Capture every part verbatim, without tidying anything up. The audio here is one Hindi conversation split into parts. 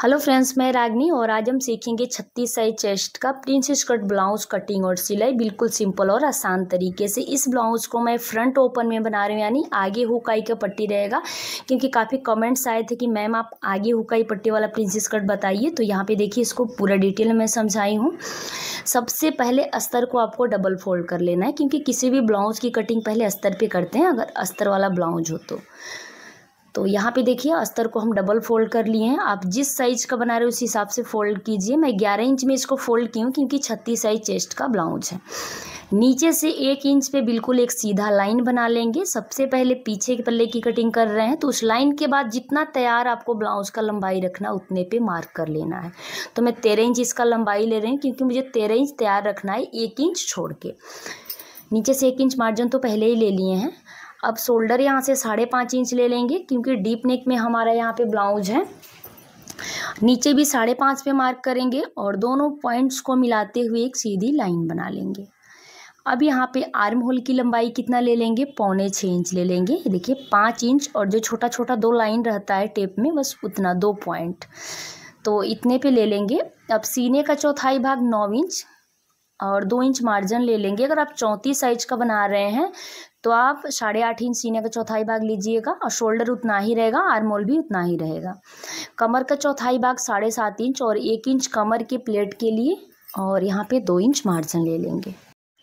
हेलो फ्रेंड्स, मैं रागनी और आज हम सीखेंगे छत्तीस साइज चेस्ट का प्रिंसेस कट ब्लाउज कटिंग और सिलाई बिल्कुल सिंपल और आसान तरीके से। इस ब्लाउज को मैं फ्रंट ओपन में बना रही हूँ, यानी आगे हुकाई का पट्टी रहेगा, क्योंकि काफ़ी कमेंट्स आए थे कि मैम आप आगे हुकाई पट्टी वाला प्रिंसेस कट बताइए। तो यहाँ पे देखिए, इसको पूरा डिटेल में समझाई हूँ। सबसे पहले अस्तर को आपको डबल फोल्ड कर लेना है, क्योंकि किसी भी ब्लाउज की कटिंग पहले अस्तर पे करते हैं, अगर अस्तर वाला ब्लाउज हो तो तो यहाँ पे देखिए, अस्तर को हम डबल फोल्ड कर लिए हैं। आप जिस साइज का बना रहे हो उस हिसाब से फोल्ड कीजिए। मैं ग्यारह इंच में इसको फोल्ड की हूँ, क्योंकि छत्तीस साइज चेस्ट का ब्लाउज है। नीचे से एक इंच पे बिल्कुल एक सीधा लाइन बना लेंगे। सबसे पहले पीछे के पल्ले की कटिंग कर रहे हैं, तो उस लाइन के बाद जितना तैयार आपको ब्लाउज का लंबाई रखना उतने पे मार्क कर लेना है। तो मैं तेरह इंच इसका लंबाई ले रही हूँ, क्योंकि मुझे तेरह इंच तैयार रखना है, एक इंच छोड़ के। नीचे से एक इंच मार्जिन तो पहले ही ले लिए हैं। अब शोल्डर यहाँ से साढ़े पाँच इंच ले लेंगे, क्योंकि डीप नेक में हमारा यहाँ पे ब्लाउज है। नीचे भी साढ़े पाँच पे मार्क करेंगे और दोनों पॉइंट्स को मिलाते हुए एक सीधी लाइन बना लेंगे। अब यहाँ पे आर्म होल की लंबाई कितना ले लेंगे, पौने छः इंच ले लेंगे। ये देखिए, पाँच इंच और जो छोटा छोटा दो लाइन रहता है टेप में, बस उतना, दो पॉइंट, तो इतने पे ले लेंगे। अब सीने का चौथाई भाग नौ इंच और दो इंच मार्जिन ले लेंगे। अगर आप चौंतीस साइज का बना रहे हैं तो आप साढ़े आठ इंच सीने का चौथाई भाग लीजिएगा, और शोल्डर उतना ही रहेगा, आर्म होल भी उतना ही रहेगा। कमर का चौथाई भाग साढ़े सात इंच और एक इंच कमर के प्लेट के लिए, और यहाँ पे दो इंच मार्जिन ले लेंगे।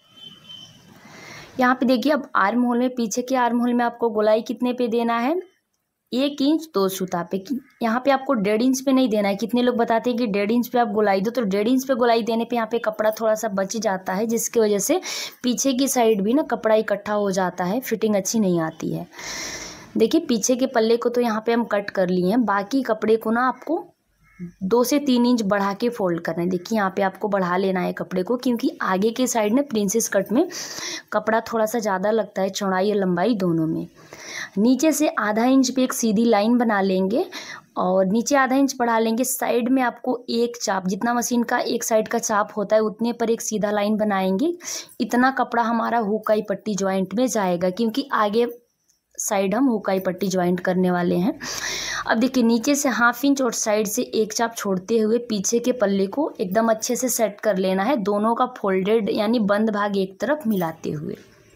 यहाँ पे देखिए, अब आर्म होल में, पीछे के आर्म होल में आपको गोलाई कितने पे देना है, एक इंच दो सूता पे। यहाँ पे आपको डेढ़ इंच पे नहीं देना है। कितने लोग बताते हैं कि डेढ़ इंच पे आप गोलाई दो, तो डेढ़ इंच पे गोलाई देने पे यहाँ पे कपड़ा थोड़ा सा बच जाता है, जिसकी वजह से पीछे की साइड भी ना कपड़ा इकट्ठा हो जाता है, फिटिंग अच्छी नहीं आती है। देखिए, पीछे के पल्ले को तो यहाँ पे हम कट कर लिए हैं, बाकी कपड़े को ना आपको दो से तीन इंच बढ़ा के फोल्ड करना है। देखिए, यहाँ पे आपको बढ़ा लेना है कपड़े को, क्योंकि आगे के साइड में प्रिंसेस कट में कपड़ा थोड़ा सा ज़्यादा लगता है, चौड़ाई और लंबाई दोनों में। नीचे से आधा इंच पे एक सीधी लाइन बना लेंगे और नीचे आधा इंच बढ़ा लेंगे। साइड में आपको एक चाप, जितना मशीन का एक साइड का चाप होता है उतने पर एक सीधा लाइन बनाएंगे। इतना कपड़ा हमारा हुकाई पट्टी ज्वाइंट में जाएगा, क्योंकि आगे साइड हम हुकाई पट्टी ज्वाइंट करने वाले हैं। अब देखिए, नीचे से हाफ इंच और साइड से एक चाप छोड़ते हुए पीछे के पल्ले को एकदम अच्छे से सेट कर लेना है, दोनों का फोल्डेड यानी बंद भाग एक तरफ मिलाते हुए।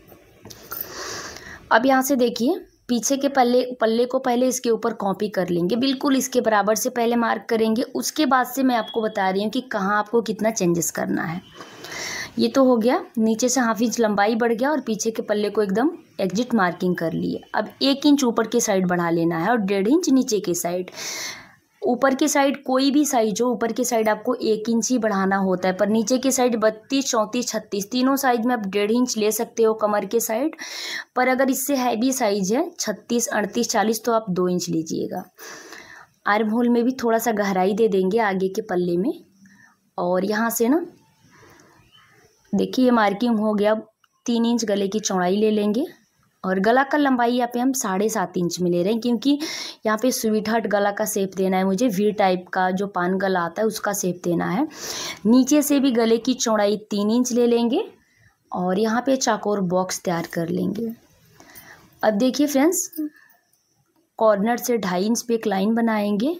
अब यहाँ से देखिए, पीछे के पल्ले पल्ले को पहले इसके ऊपर कॉपी कर लेंगे, बिल्कुल इसके बराबर से पहले मार्क करेंगे। उसके बाद से मैं आपको बता रही हूँ कि कहाँ आपको कितना चेंजेस करना है। ये तो हो गया, नीचे से हाफ इंच लंबाई बढ़ गया और पीछे के पल्ले को एकदम एग्जिट मार्किंग कर लिए। अब एक इंच ऊपर की साइड बढ़ा लेना है और डेढ़ इंच नीचे की साइड। ऊपर की साइड कोई भी साइज हो, ऊपर की साइड आपको एक इंच ही बढ़ाना होता है, पर नीचे की साइड बत्तीस, चौंतीस, छत्तीस तीनों साइज में आप डेढ़ इंच ले सकते हो कमर के साइड। पर अगर इससे हैवी साइज है छत्तीस, अड़तीस, चालीस, तो आप दो इंच लीजिएगा। आर्म होल में भी थोड़ा सा गहराई दे देंगे आगे के पल्ले में। और यहाँ से ना देखिए, ये मार्किंग हो गया। तीन इंच गले की चौड़ाई ले लेंगे और गला का लंबाई यहाँ पे हम साढ़े सात इंच में ले रहे हैं, क्योंकि यहाँ पे स्वीट हार्ट गला का शेप देना है मुझे, वी टाइप का जो पान गला आता है उसका शेप देना है। नीचे से भी गले की चौड़ाई तीन इंच ले लेंगे और यहाँ पे चाकोर बॉक्स तैयार कर लेंगे। अब देखिए फ्रेंड्स, कॉर्नर से ढाई इंच पे एक लाइन बनाएंगे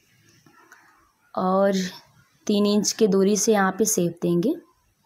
और तीन इंच के दूरी से यहाँ पे शेप देंगे।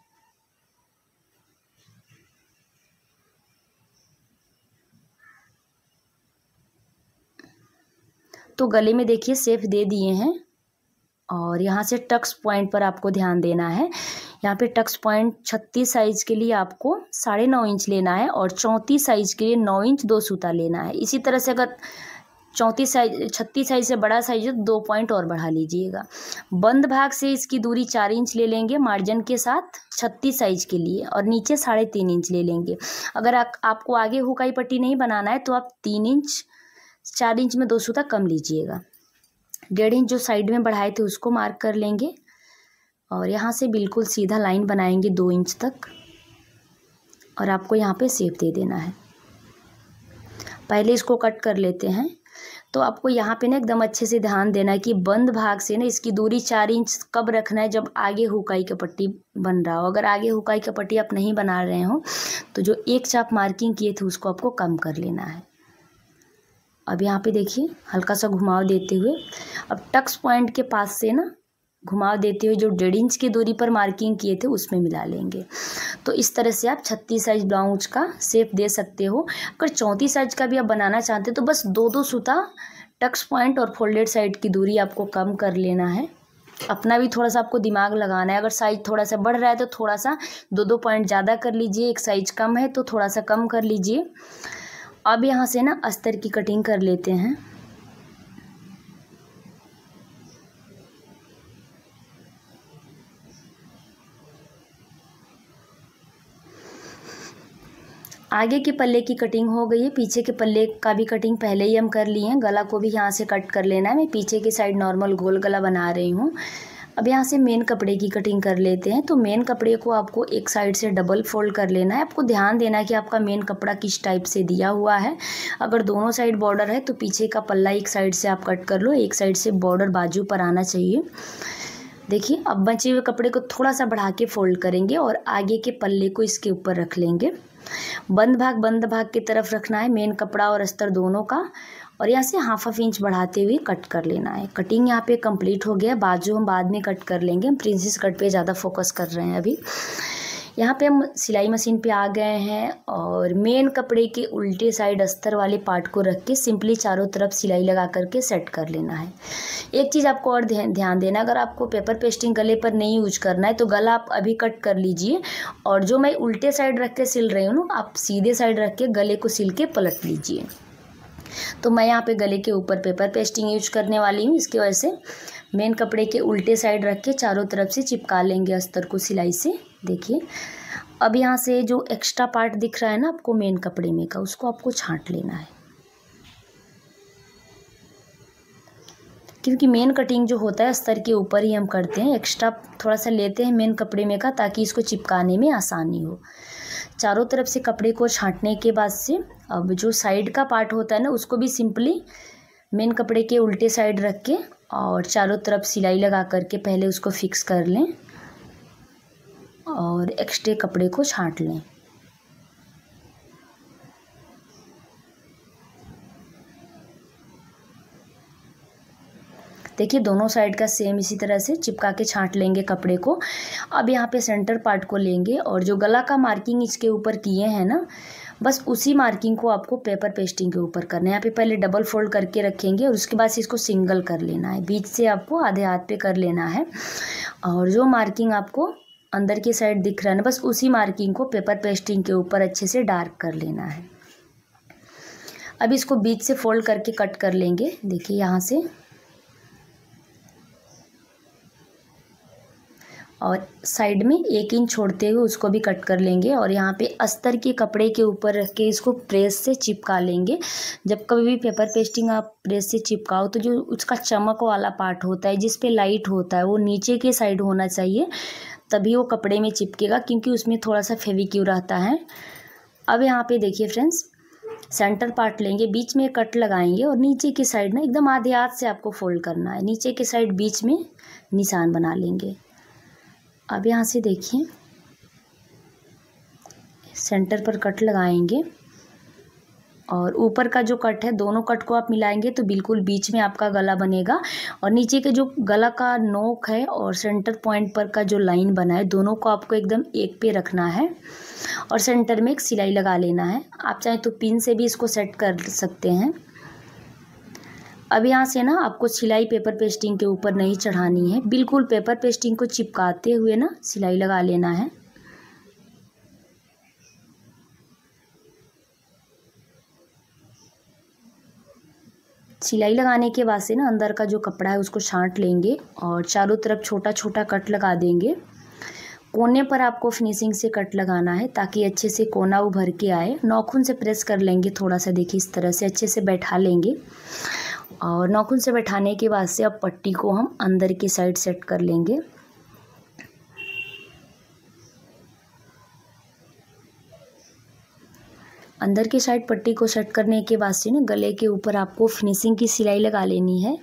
तो गले में देखिए शेप दे दिए हैं और यहाँ से टक्स पॉइंट पर आपको ध्यान देना है। यहाँ पे टक्स पॉइंट छत्तीस साइज के लिए आपको साढ़े नौ इंच लेना है और चौंतीस साइज के लिए नौ इंच दो सूता लेना है। इसी तरह से अगर चौंतीस साइज छत्तीस साइज से बड़ा साइज है तो दो पॉइंट और बढ़ा लीजिएगा। बंद भाग से इसकी दूरी चार इंच ले लेंगे मार्जिन के साथ छत्तीस साइज के लिए, और नीचे साढ़े तीन इंच ले लेंगे। अगर आ, आपको आगे हुकाई पट्टी नहीं बनाना है तो आप तीन इंच, चार इंच में दो सूता कम लीजिएगा। डेढ़ इंच जो साइड में बढ़ाए थे उसको मार्क कर लेंगे और यहाँ से बिल्कुल सीधा लाइन बनाएंगे दो इंच तक, और आपको यहाँ पे शेप दे देना है। पहले इसको कट कर लेते हैं। तो आपको यहाँ पे ना एकदम अच्छे से ध्यान देना है कि बंद भाग से ना इसकी दूरी चार इंच कब रखना है, जब आगे हुकाई का पट्टी बन रहा हो। अगर आगे हुकाई का पट्टी आप नहीं बना रहे हो तो जो एक चाप मार्किंग किए थे उसको आपको कम कर लेना है। अब यहाँ पे देखिए हल्का सा घुमाव देते हुए अब टक्स पॉइंट के पास से ना घुमाव देते हुए जो डेढ़ इंच की दूरी पर मार्किंग किए थे उसमें मिला लेंगे। तो इस तरह से आप छत्तीस साइज ब्लाउज का शेप दे सकते हो। अगर चौंतीस साइज का भी आप बनाना चाहते हो तो बस दो दो सूता टक्स पॉइंट और फोल्डेड साइड की दूरी आपको कम कर लेना है। अपना भी थोड़ा सा आपको दिमाग लगाना है। अगर साइज थोड़ा सा बढ़ रहा है तो थोड़ा सा दो दो पॉइंट ज़्यादा कर लीजिए, एक साइज कम है तो थोड़ा सा कम कर लीजिए। अब यहाँ से ना अस्तर की कटिंग कर लेते हैं। आगे के पल्ले की कटिंग हो गई है, पीछे के पल्ले का भी कटिंग पहले ही हम कर लिए हैं। गला को भी यहाँ से कट कर लेना है। मैं पीछे की साइड नॉर्मल गोल गला बना रही हूँ। अब यहाँ से मेन कपड़े की कटिंग कर लेते हैं। तो मेन कपड़े को आपको एक साइड से डबल फोल्ड कर लेना है। आपको ध्यान देना है कि आपका मेन कपड़ा किस टाइप से दिया हुआ है। अगर दोनों साइड बॉर्डर है तो पीछे का पल्ला एक साइड से आप कट कर लो, एक साइड से बॉर्डर बाजू पर आना चाहिए। देखिए अब बचे हुए कपड़े को थोड़ा सा बढ़ा के फोल्ड करेंगे और आगे के पल्ले को इसके ऊपर रख लेंगे। बंद भाग बंद भाग की तरफ रखना है मेन कपड़ा और अस्तर दोनों का, और यहाँ से हाफ हाफ इंच बढ़ाते हुए कट कर लेना है। कटिंग यहाँ पे कंप्लीट हो गया। बाजू हम बाद में कट कर लेंगे, हम प्रिंसेस कट पे ज़्यादा फोकस कर रहे हैं अभी। यहाँ पे हम सिलाई मशीन पे आ गए हैं और मेन कपड़े के उल्टे साइड अस्तर वाले पार्ट को रख के सिंपली चारों तरफ सिलाई लगा करके सेट कर लेना है। एक चीज़ आपको और ध्यान देना, अगर आपको पेपर पेस्टिंग गले पर नहीं यूज करना है तो गला आप अभी कट कर लीजिए, और जो मैं उल्टे साइड रख के सिल रही हूँ आप सीधे साइड रख के गले को सिल के पलट लीजिए। तो मैं यहाँ पे गले के ऊपर पेपर पेस्टिंग यूज करने वाली हूँ, इसकी वजह से मेन कपड़े के उल्टे साइड रख के चारों तरफ से चिपका लेंगे अस्तर को सिलाई से। देखिए अब यहाँ से जो एक्स्ट्रा पार्ट दिख रहा है ना आपको मेन कपड़े में का, उसको आपको छांट लेना है, क्योंकि मेन कटिंग जो होता है अस्तर के ऊपर ही हम करते हैं। एक्स्ट्रा थोड़ा सा लेते हैं मेन कपड़े में का ताकि इसको चिपकाने में आसानी हो। चारों तरफ से कपड़े को छांटने के बाद से अब जो साइड का पार्ट होता है ना उसको भी सिंपली मेन कपड़े के उल्टे साइड रख के और चारों तरफ सिलाई लगा करके पहले उसको फिक्स कर लें और एक्स्ट्रा कपड़े को छांट लें। देखिए दोनों साइड का सेम इसी तरह से चिपका के छांट लेंगे कपड़े को। अब यहाँ पे सेंटर पार्ट को लेंगे और जो गला का मार्किंग इसके ऊपर किए हैं ना, बस उसी मार्किंग को आपको पेपर पेस्टिंग के ऊपर करना है। यहाँ पे पहले डबल फोल्ड करके रखेंगे और उसके बाद से इसको सिंगल कर लेना है। बीच से आपको आधे हाथ पे कर लेना है और जो मार्किंग आपको अंदर की साइड दिख रहा है ना, बस उसी मार्किंग को पेपर पेस्टिंग के ऊपर अच्छे से डार्क कर लेना है। अब इसको बीच से फोल्ड करके कट कर लेंगे। देखिए यहाँ से, और साइड में एक इंच छोड़ते हुए उसको भी कट कर लेंगे और यहाँ पे अस्तर के कपड़े के ऊपर रख के इसको प्रेस से चिपका लेंगे। जब कभी भी पेपर पेस्टिंग आप प्रेस से चिपकाओ तो जो उसका चमक वाला पार्ट होता है जिस पे लाइट होता है वो नीचे के साइड होना चाहिए, तभी वो कपड़े में चिपकेगा, क्योंकि उसमें थोड़ा सा फेविक्यू रहता है। अब यहाँ पे देखिए फ्रेंड्स, सेंटर पार्ट लेंगे, बीच में कट लगाएंगे और नीचे की साइड ना एकदम आधे हाथ से आपको फोल्ड करना है। नीचे की साइड बीच में निशान बना लेंगे। अब यहाँ से देखिए सेंटर पर कट लगाएंगे और ऊपर का जो कट है दोनों कट को आप मिलाएंगे तो बिल्कुल बीच में आपका गला बनेगा। और नीचे के जो गला का नोक है और सेंटर पॉइंट पर का जो लाइन बना है दोनों को आपको एकदम एक पे रखना है और सेंटर में एक सिलाई लगा लेना है। आप चाहे तो पिन से भी इसको सेट कर सकते हैं। अब यहाँ से ना आपको सिलाई पेपर पेस्टिंग के ऊपर नहीं चढ़ानी है, बिल्कुल पेपर पेस्टिंग को चिपकाते हुए ना सिलाई लगा लेना है। सिलाई लगाने के बाद से ना अंदर का जो कपड़ा है उसको छांट लेंगे और चारों तरफ छोटा छोटा कट लगा देंगे। कोने पर आपको फिनिशिंग से कट लगाना है ताकि अच्छे से कोना उभर के आए। नाखून से प्रेस कर लेंगे थोड़ा सा, देखिए इस तरह से अच्छे से बैठा लेंगे और नाखून से बैठाने के बाद से अब पट्टी को हम अंदर की साइड सेट कर लेंगे। अंदर की साइड पट्टी को सेट करने के बाद से ना गले के ऊपर आपको फिनिशिंग की सिलाई लगा लेनी है।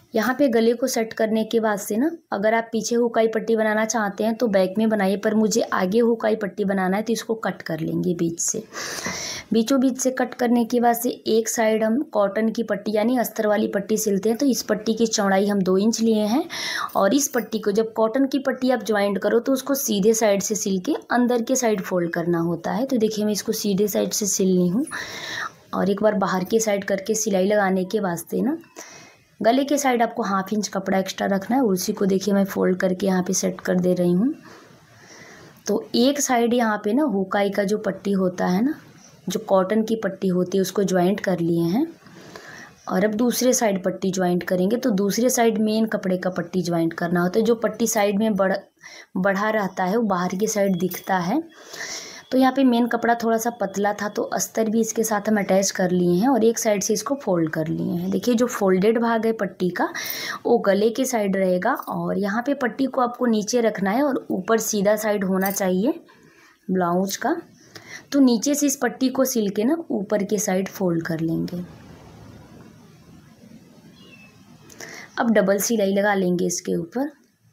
यहाँ पे गले को सेट करने के बाद से ना, अगर आप पीछे हुकाई पट्टी बनाना चाहते हैं तो बैक में बनाइए, पर मुझे आगे हुकाई पट्टी बनाना है तो इसको कट कर लेंगे बीच से। बीचों बीच से कट करने के बाद से एक साइड हम कॉटन की पट्टी यानी अस्तर वाली पट्टी सिलते हैं, तो इस पट्टी की चौड़ाई हम दो इंच लिए हैं। और इस पट्टी को जब कॉटन की पट्टी आप ज्वाइंट करो तो उसको सीधे साइड से सिल के अंदर के साइड फोल्ड करना होता है। तो देखिए मैं इसको सीधे साइड से सिल ली हूँ, और एक बार बाहर के साइड करके सिलाई लगाने के वास्ते ना गले के साइड आपको हाफ इंच कपड़ा एक्स्ट्रा रखना है, उसी को देखिए मैं फोल्ड करके यहाँ पे सेट कर दे रही हूँ। तो एक साइड यहाँ पे ना हुकाई का जो पट्टी होता है ना, जो कॉटन की पट्टी होती है, उसको ज्वाइंट कर लिए हैं। और अब दूसरे साइड पट्टी ज्वाइंट करेंगे। तो दूसरे साइड मेन कपड़े का पट्टी ज्वाइंट करना होता है। जो पट्टी साइड में बढ़ बढ़ा रहता है वो बाहर की साइड दिखता है। तो यहाँ पे मेन कपड़ा थोड़ा सा पतला था तो अस्तर भी इसके साथ हम अटैच कर लिए हैं और एक साइड से इसको फोल्ड कर लिए हैं। देखिए जो फोल्डेड भाग है पट्टी का वो गले के साइड रहेगा, और यहाँ पे पट्टी को आपको नीचे रखना है और ऊपर सीधा साइड होना चाहिए ब्लाउज का। तो नीचे से इस पट्टी को सिल के ना ऊपर के साइड फोल्ड कर लेंगे। अब डबल सिलाई लगा लेंगे इसके ऊपर।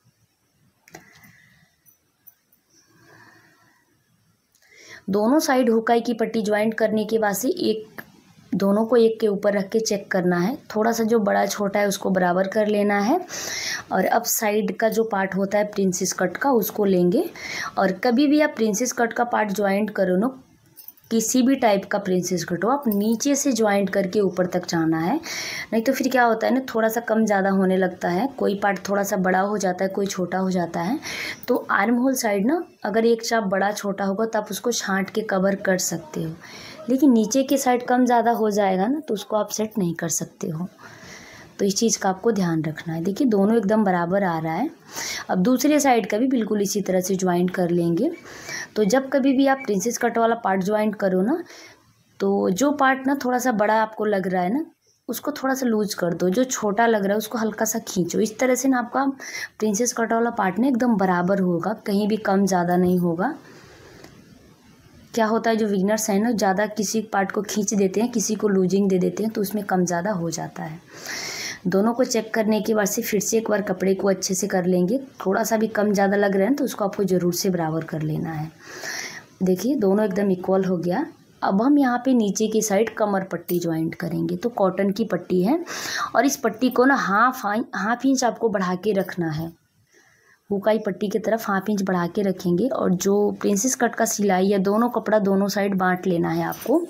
दोनों साइड हुकाई की पट्टी ज्वाइंट करने के बाद से एक दोनों को एक के ऊपर रख के चेक करना है। थोड़ा सा जो बड़ा छोटा है उसको बराबर कर लेना है। और अब साइड का जो पार्ट होता है प्रिंसेस कट का उसको लेंगे। और कभी भी आप प्रिंसेस कट का पार्ट ज्वाइंट करो ना, किसी भी टाइप का प्रिंसेस कट हो, आप नीचे से ज्वाइंट करके ऊपर तक जाना है। नहीं तो फिर क्या होता है ना, थोड़ा सा कम ज़्यादा होने लगता है। कोई पार्ट थोड़ा सा बड़ा हो जाता है, कोई छोटा हो जाता है। तो आर्म होल साइड ना अगर एक चाप बड़ा छोटा होगा तो आप उसको छांट के कवर कर सकते हो, लेकिन नीचे के साइड कम ज़्यादा हो जाएगा ना तो उसको आप सेट नहीं कर सकते हो। तो इस चीज़ का आपको ध्यान रखना है। देखिए दोनों एकदम बराबर आ रहा है। अब दूसरे साइड का भी बिल्कुल इसी तरह से ज्वाइंट कर लेंगे। तो जब कभी भी आप प्रिंसेस कट वाला पार्ट ज्वाइंट करो ना, तो जो पार्ट ना थोड़ा सा बड़ा आपको लग रहा है ना, उसको थोड़ा सा लूज कर दो। जो छोटा लग रहा है उसको हल्का सा खींचो। इस तरह से ना आपका प्रिंसेस कट वाला पार्ट ना एकदम बराबर होगा, कहीं भी कम ज़्यादा नहीं होगा। क्या होता है जो विगनर्स हैं ना, ज़्यादा किसी पार्ट को खींच देते हैं, किसी को लूजिंग दे देते हैं, तो उसमें कम ज़्यादा हो जाता है। दोनों को चेक करने के बाद से फिर से एक बार कपड़े को अच्छे से कर लेंगे। थोड़ा सा भी कम ज़्यादा लग रहा है तो उसको आपको ज़रूर से बराबर कर लेना है। देखिए दोनों एकदम इक्वल हो गया। अब हम यहाँ पे नीचे की साइड कमर पट्टी ज्वाइंट करेंगे। तो कॉटन की पट्टी है और इस पट्टी को ना हाफ हाफ इंच आपको बढ़ा के रखना है। हुकाई पट्टी की तरफ हाफ इंच बढ़ा के रखेंगे। और जो प्रिंसेस कट का सिलाई है दोनों कपड़ा दोनों साइड बांट लेना है आपको।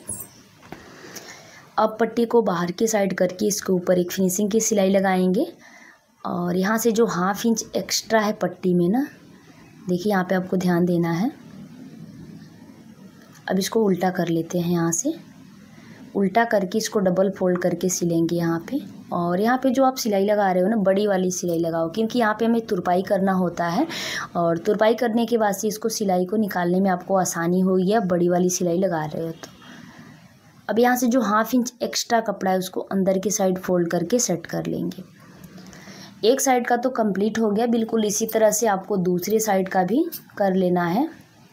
अब पट्टी को बाहर की साइड करके इसके ऊपर एक फिनिशिंग की सिलाई लगाएंगे। और यहाँ से जो हाफ इंच एक्स्ट्रा है पट्टी में ना, देखिए यहाँ पे आपको ध्यान देना है। अब इसको उल्टा कर लेते हैं। यहाँ से उल्टा करके इसको डबल फोल्ड करके सिलेंगे यहाँ पे। और यहाँ पे जो आप सिलाई लगा रहे हो ना, बड़ी वाली सिलाई लगाओ, क्योंकि यहाँ पे हमें तुरपाई करना होता है। और तुरपाई करने के बाद से इसको सिलाई को निकालने में आपको आसानी होगी। आप बड़ी वाली सिलाई लगा रहे हो तो अब यहाँ से जो हाफ इंच एक्स्ट्रा कपड़ा है उसको अंदर की साइड फोल्ड करके सेट कर लेंगे। एक साइड का तो कंप्लीट हो गया। बिल्कुल इसी तरह से आपको दूसरे साइड का भी कर लेना है।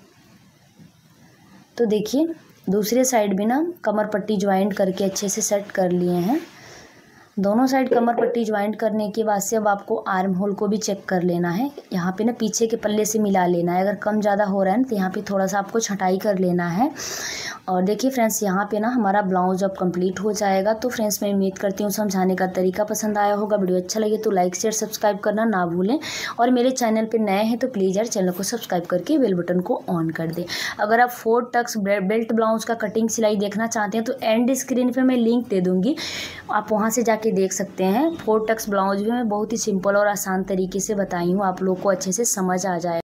तो देखिए दूसरे साइड भी ना कमर पट्टी ज्वाइंट करके अच्छे से सेट कर लिए हैं। दोनों साइड कमर पट्टी ज्वाइंट करने के बाद से अब आपको आर्म होल को भी चेक कर लेना है। यहाँ पे ना पीछे के पल्ले से मिला लेना है। अगर कम ज़्यादा हो रहा है ना तो यहाँ पे थोड़ा सा आपको छटाई कर लेना है। और देखिए फ्रेंड्स यहाँ पे ना हमारा ब्लाउज अब कंप्लीट हो जाएगा। तो फ्रेंड्स मैं उम्मीद करती हूँ समझाने का तरीका पसंद आया होगा। वीडियो अच्छा लगे तो लाइक शेयर सब्सक्राइब करना ना भूलें। और मेरे चैनल पे नए हैं तो प्लीज़ यार चैनल को सब्सक्राइब करके बेल बटन को ऑन कर दें। अगर आप फोर टक्स बेल्ट ब्लाउज का कटिंग सिलाई देखना चाहते हैं तो एंड स्क्रीन पर मैं लिंक दे दूँगी, आप वहाँ से जाके देख सकते हैं। फोर टक्स ब्लाउज भी मैं बहुत ही सिंपल और आसान तरीके से बताई हूँ, आप लोग को अच्छे से समझ आ जाए।